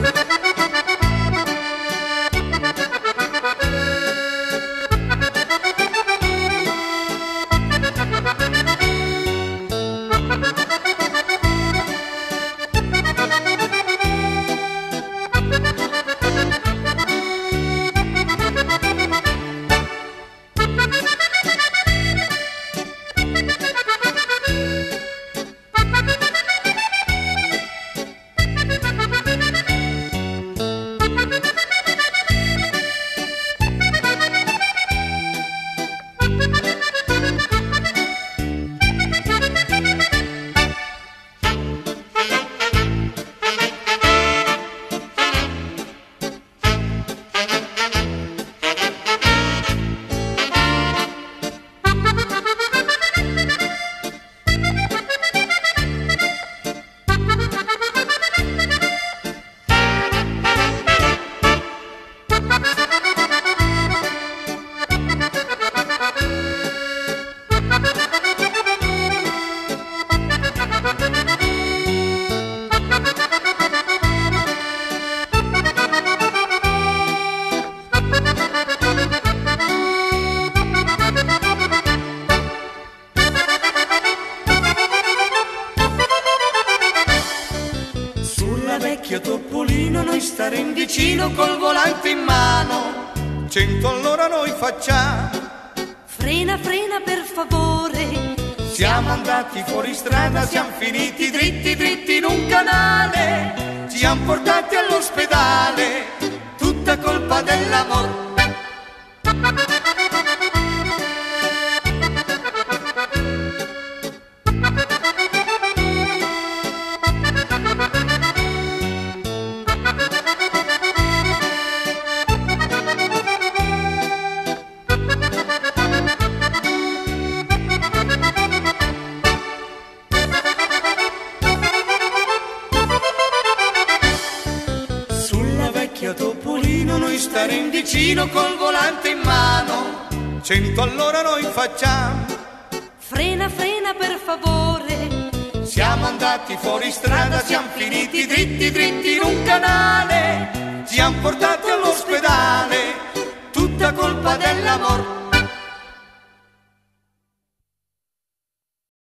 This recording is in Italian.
vecchio Topolino noi starem vicino col volante in mano. 100 all'ora noi facciamo. Frena, frena per favore. Siamo andati fuori strada, siamo finiti dritti, dritti in un canale. Ci han portati all'ospedale, tutta colpa dell'amor. Topolino noi starem vicino col volante in mano. 100 all'ora noi facciamo. Frena, frena per favore. Siamo andati fuori strada, siamo finiti dritti, dritti in un canale. Ci han portati all'ospedale, tutta colpa dell'amor.